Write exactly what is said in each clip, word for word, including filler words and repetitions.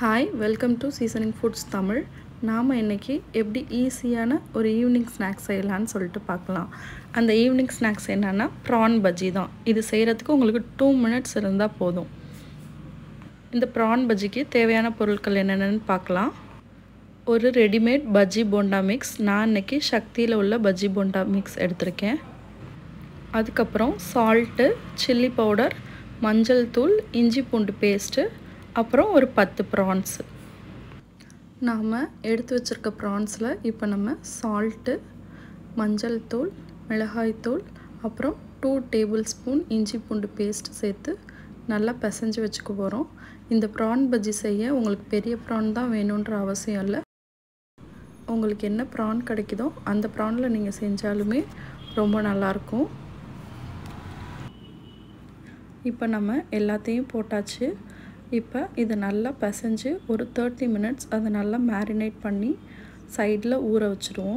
Hi, welcome to Seasoning Foods Tamil. நாம இன்னைக்கு எப்படி ஈஸியான ஒரு ஈவினிங் ஸ்நாக்ஸ் செய்யலாம்னு சொல்லிட்டு பார்க்கலாம். அந்த ஈவினிங் ஸ்நாக்ஸ் என்னன்னா prawn பஜ்ஜி தான். இது செய்யறதுக்கு உங்களுக்கு two minutes இருந்தா போதும். இந்த prawn பஜ்ஜிக்கு தேவையான பொருட்கள் என்னென்னன்னு பார்க்கலாம். ஒரு ரெடிமேட் பஜ்ஜி போண்டா மிக்ஸ். நான் இன்னைக்கு சக்தியில உள்ள பஜ்ஜி போண்டா மிக்ஸ் எடுத்துர்க்கேன். அதுக்கு அப்புறம் salt, chilli powder, மஞ்சள் தூள், இஞ்சி பூண்டு பேஸ்ட், அப்புறம் ஒரு ten prawns. நாம எடுத்து வச்சிருக்க prawnsல இப்போ நம்ம salt, மஞ்சள் தூள், மிளகாய் தூள், அப்புறம் two tablespoon இஞ்சி பூண்டு பேஸ்ட் சேர்த்து நல்லா பிசைஞ்சு வச்சுக்க போறோம். இந்த prawn பஜ்ஜி செய்ய உங்களுக்கு பெரிய prawn தான் வேணும்ன்ற அவசியம் இல்ல. உங்களுக்கு என்ன prawn கிடைக்குதோ அந்த prawnல நீங்க செஞ்சாலுமே ரொம்ப நல்லா இருக்கும். இப்போ நம்ம எல்லாத்தையும் போட்டாச்சு. இப்போ இது நல்லா பிசைஞ்சு ஒரு thirty minutes அதை நல்லா மேரினேட் பண்ணி சைடில் ஊற வச்சுருவோம்.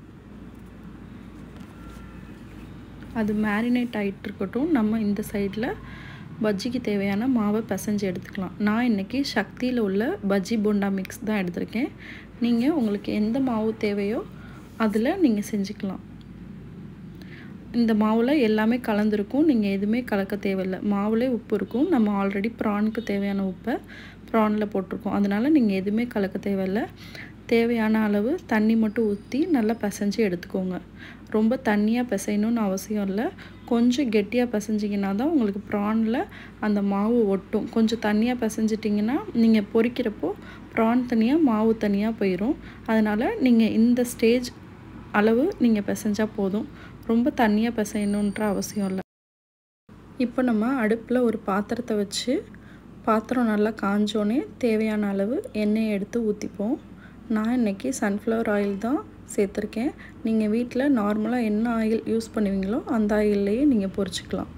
அது மேரினேட் ஆகிட்டு இருக்கட்டும். நம்ம இந்த சைடில் பஜ்ஜிக்கு தேவையான மாவை பிசைஞ்சு எடுத்துக்கலாம். நான் இன்றைக்கி சக்தியில் உள்ள பஜ்ஜி போண்டா மிக்ஸ் தான் எடுத்திருக்கேன். நீங்கள் உங்களுக்கு எந்த மாவு தேவையோ அதில் நீங்கள் செஞ்சுக்கலாம். இந்த மாவுல எல்லாமே கலந்துருக்கும். நீங்க எதுமே கலக்க தேவையில்லை. மாவுலே உப்பு இருக்கும். நம்ம ஆல்ரெடி prawnக்கு தேவையான உப்பை prawnல போட்டுருக்கோம். அதனால நீங்க எதுமே கலக்க தேவையில்லை. தேவையான அளவு தண்ணி மட்டும் ஊற்றி நல்லா பிசைஞ்சு எடுத்துக்கோங்க. ரொம்ப தண்ணியாக பிசையணும்னு அவசியம் இல்லை. கொஞ்சம் கெட்டியாக பிசைஞ்சிங்கன்னா தான் உங்களுக்கு prawnல அந்த மாவு ஒட்டும். கொஞ்சம் தண்ணியாக பிசைஞ்சிட்டிங்கன்னா நீங்கள் பொரிக்கிறப்போ prawn தனியாக மாவு தனியாக போயிடும். அதனால் நீங்கள் இந்த ஸ்டேஜ் அளவு நீங்கள் பிசைஞ்சா போதும். ரொம்ப தண்ணியாக பிசையணுன்ற அவசியம் இல்லை. இப்போ நம்ம அடுப்பில் ஒரு பாத்திரத்தை வச்சு பாத்திரம் நல்லா காஞ்சோடனே தேவையான அளவு எண்ணெயை எடுத்து ஊற்றிப்போம். நான் இன்றைக்கி சன்ஃப்ளவர் ஆயில் தான் சேர்த்துருக்கேன். நீங்கள் வீட்டில் நார்மலாக என்ன ஆயில் யூஸ் பண்ணுவீங்களோ அந்த ஆயில்லையே நீங்கள் பொரிச்சிக்கலாம்.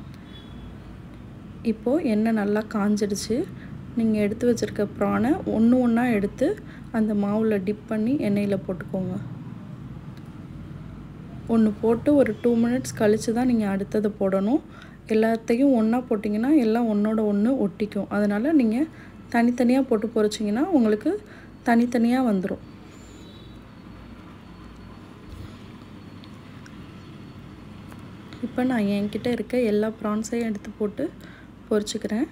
இப்போது எண்ணெய் நல்லா காஞ்சிடுச்சு. நீங்கள் எடுத்து வச்சுருக்க ப்ரானை ஒன்று ஒன்றா எடுத்து அந்த மாவில் டிப் பண்ணி எண்ணெயில் போட்டுக்கோங்க. ஒன்று போட்டு ஒரு two minutes கழித்து தான் நீங்கள் அடுத்தது போடணும். எல்லாத்தையும் ஒன்றா போட்டிங்கன்னா எல்லாம் ஒன்றோட ஒன்று ஒட்டிக்கும். அதனால் நீங்கள் தனித்தனியாக போட்டு பொரிச்சிங்கன்னா உங்களுக்கு தனித்தனியாக வந்துடும். இப்போ நான் என்கிட்ட இருக்க எல்லா ப்ரான்ஸையும் எடுத்து போட்டு பொரிச்சுக்கிறேன்.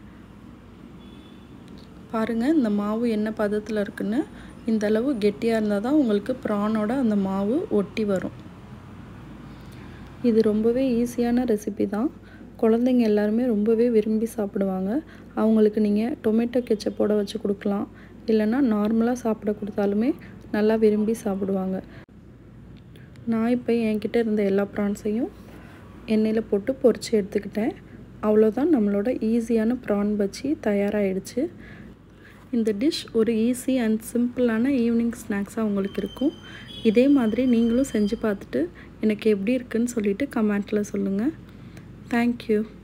பாருங்கள் இந்த மாவு என்ன பதத்தில் இருக்குன்னு. இந்த அளவு கெட்டியாக இருந்தால் தான் உங்களுக்கு ப்ரானோட அந்த மாவு ஒட்டி வரும். இது ரொம்பவே ஈஸியான ரெசிபி தான். குழந்தைங்க எல்லாருமே ரொம்பவே விரும்பி சாப்பிடுவாங்க. அவங்களுக்கு நீங்கள் டொமேட்டோ கெச்சப்போட வச்சு கொடுக்கலாம். இல்லைன்னா நார்மலாக சாப்பிட கொடுத்தாலுமே நல்லா விரும்பி சாப்பிடுவாங்க. நான் இப்போ என்கிட்ட இருந்த எல்லா ப்ரான்ஸையும் எண்ணெயில் போட்டு பொரித்து எடுத்துக்கிட்டேன். அவ்வளோதான், நம்மளோட ஈஸியான ப்ரான் பஜ்ஜி தயாராகிடுச்சு. இந்த டிஷ் ஒரு ஈஸி அண்ட் சிம்பிளான ஈவினிங் ஸ்நாக்ஸாக உங்களுக்கு இருக்கும். இதே மாதிரி நீங்களும் செஞ்சு பார்த்துட்டு எனக்கு எப்படி இருக்குன்னு சொல்லிவிட்டு கமெண்ட்டில் சொல்லுங்கள். தேங்க்யூ.